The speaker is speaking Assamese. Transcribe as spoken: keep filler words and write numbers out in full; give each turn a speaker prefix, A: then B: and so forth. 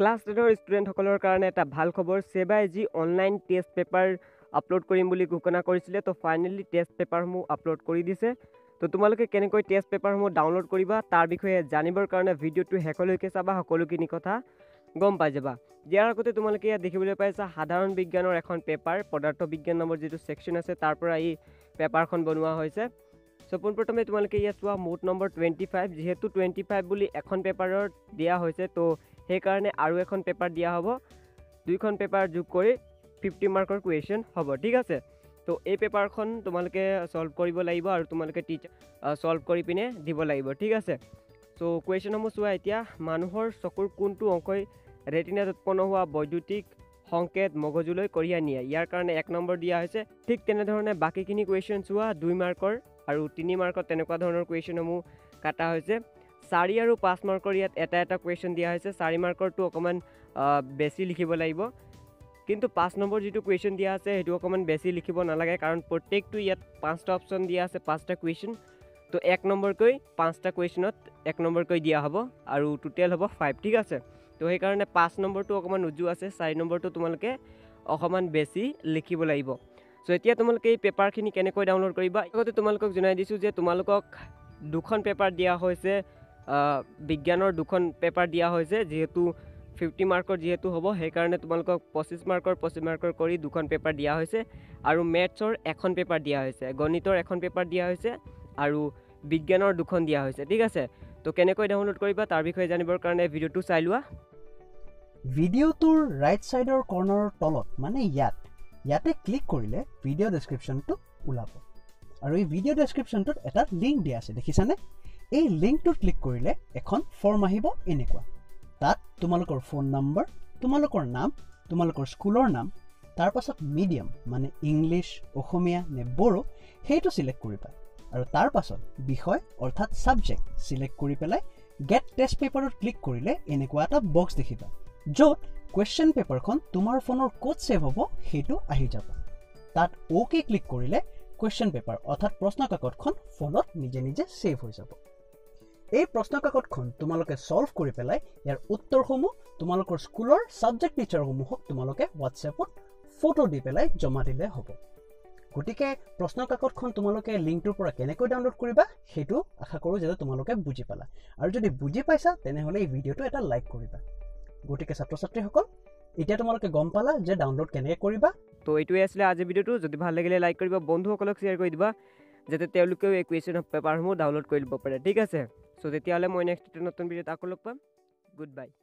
A: ক্লাছ টেনৰ ষ্টুডেণ্টসকলৰ কাৰণে এটা ভাল খবৰ সেবাই যি অনলাইন টেষ্ট পেপাৰ আপলোড কৰিম বুলি ঘোষণা কৰিছিলে তো ফাইনেলি টেষ্ট পেপাৰসমূহ আপলোড কৰি দিছে তো তোমালোকে কেনেকৈ টেষ্ট পেপাৰসমূহ ডাউনলোড কৰিবা তাৰ বিষয়ে জানিবৰ কাৰণে ভিডিঅ'টো শেষলৈকে চাবা সকলোখিনি কথা গম পাই যাবা ইয়াৰ আগতে তোমালোকে ইয়াত দেখিবলৈ পাইছা সাধাৰণ বিজ্ঞানৰ এখন পেপাৰ পদাৰ্থ বিজ্ঞান নম্বৰ যিটো সেকশন আছে তাৰ পৰা এই পেপাৰখন বনোৱা হৈছে সো পোনপ্ৰথমে তোমালোকে ইয়াত চোৱা মোড নম্বৰ টুৱেণ্টি ফাইভ যেহেতু টুৱেণ্টি ফাইভ বুলি এখন পেপাৰৰ দিয়া হৈছে তো সেই কাৰণে আৰু এখন পেপাৰ দিয়া হ'ব দুইখন পেপাৰ যোগ কৰি ফিফটি মাৰ্কৰ কুৱেশ্যন হ'ব ঠিক আছে তো এই পেপাৰখন তোমালোকে সলভ কৰিব লাগিব আৰু তোমালোকে টিচাৰ সলভ কৰি পিনে দিব লাগিব ঠিক আছে সো কুৱেশ্যনসমূহ চোৱা এতিয়া মানুহৰ চকুৰ কোনটো অংশই ৰেটিনাত উৎপন্ন হোৱা বৈদ্যুতিক সংকেত মগজুলৈ কঢ়িয়াই নিয়ে ইয়াৰ কাৰণে এক নম্বৰ দিয়া হৈছে ঠিক তেনেধৰণে বাকীখিনি কুৱেশ্যন চোৱা দুই মাৰ্কৰ আৰু তিনি মাৰ্কত তেনেকুৱা ধৰণৰ কুৱেশ্যনসমূহ কাটা হৈছে চাৰি আৰু পাঁচ মাৰ্কৰ ইয়াত এটা এটা কুৱেশ্যন দিয়া হৈছে চাৰি মাৰ্কৰটো অকণমান বেছি লিখিব লাগিব কিন্তু পাঁচ নম্বৰ যিটো কুৱেশ্যন দিয়া আছে সেইটো অকণমান বেছি লিখিব নালাগে কাৰণ প্ৰত্যেকটো ইয়াত পাঁচটা অপশ্যন দিয়া আছে পাঁচটা কুৱেশ্যন তো এক নম্বৰকৈ পাঁচটা কুৱেশ্যনত এক নম্বৰকৈ দিয়া হ'ব আৰু টোটেল হ'ব ফাইভ ঠিক আছে তো সেইকাৰণে পাঁচ নম্বৰটো অকণমান উজু আছে চাৰি নম্বৰটো তোমালোকে অকণমান বেছি লিখিব লাগিব সো এতিয়া তোমালোকে এই পেপাৰখিনি কেনেকৈ ডাউনলোড কৰিবা আগতে তোমালোকক জনাই দিছোঁ যে তোমালোকক দুখন পেপাৰ দিয়া হৈছে বিজ্ঞানৰ দুখন পেপাৰ দিয়া হৈছে যিহেতু ফিফটি মাৰ্কৰ যিহেতু হ'ব সেইকাৰণে তোমালোকক পঁচিছ মাৰ্কৰ পঁচিছ মাৰ্কৰ কৰি দুখন পেপাৰ দিয়া হৈছে আৰু মেথছৰ এখন পেপাৰ দিয়া হৈছে গণিতৰ এখন পেপাৰ দিয়া হৈছে আৰু বিজ্ঞানৰ দুখন দিয়া হৈছে ঠিক আছে তো কেনেকৈ ডাউনলোড কৰিবা তাৰ বিষয়ে জানিবৰ কাৰণে ভিডিঅ'টো চাই লোৱা
B: ভিডিঅ'টোৰ ৰাইট সাইডৰ কৰ্নাৰৰ তলত মানে ইয়াত ইয়াতে ক্লিক কৰিলে ভিডিঅ' ডেসক্ৰিপচনটো ওলাব আৰু এই ভিডিঅ' ডেসক্ৰিপচনটোত এটা লিংক দিয়া আছে দেখিছানে এই লিংকটোত ক্লিক কৰিলে এখন ফৰ্ম আহিব এনেকুৱা তাত তোমালোকৰ ফোন নম্বৰ তোমালোকৰ নাম তোমালোকৰ স্কুলৰ নাম তাৰ পাছত মিডিয়াম মানে ইংলিছ অসমীয়া নে বড়ো সেইটো সিলেক্ট কৰিবা আৰু তাৰ পাছত বিষয় অৰ্থাৎ সাবজেক্ট সিলেক্ট কৰি পেলাই গেট টেষ্ট পেপাৰত ক্লিক কৰিলে এনেকুৱা এটা বক্স দেখিবা য'ত কুৱেশ্যন পেপাৰখন তোমাৰ ফোনৰ ক'ত সেভ হ'ব সেইটো আহি যাব তাত ওকে ক্লিক কৰিলে কুৱেশ্যন পেপাৰ অৰ্থাৎ প্ৰশ্ন কাকতখন ফোনত নিজে নিজে সেভ হৈ যাব এই প্ৰশ্ন কাকতখন তোমালোকে সলভ কৰি পেলাই ইয়াৰ উত্তৰসমূহ তোমালোকৰ স্কুলৰ সাবজেক্ট টিচাৰসমূহক তোমালোকে হোৱাটছএপত ফটো দি পেলাই জমা দিলে হ'ব গতিকে প্ৰশ্ন কাকতখন তোমালোকে লিংকটোৰ পৰা কেনেকৈ ডাউনলোড কৰিবা সেইটো আশা কৰোঁ যে তোমালোকে বুজি পালা আৰু যদি বুজি পাইছা তেনেহ'লে এই ভিডিঅ'টো এটা লাইক কৰিবা গতিকে ছাত্ৰ ছাত্ৰীসকল এতিয়া তোমালোকে গম পালা যে ডাউনলোড কেনেকৈ কৰিবা
A: তো এইটোৱে আছিলে আজিৰ ভিডিঅ'টো যদি ভাল লাগিলে লাইক কৰিবা বন্ধুসকলক শ্বেয়াৰ কৰি দিবা যাতে তেওঁলোকেও এই কুৱেশ্যন পেপাৰসমূহ ডাউনলোড কৰি ল'ব পাৰে ঠিক আছে সো তেতিয়াহ'লে মই নেক্সট নতুন ভিডিঅ'ত আকৌ লগ পাম গুড বাই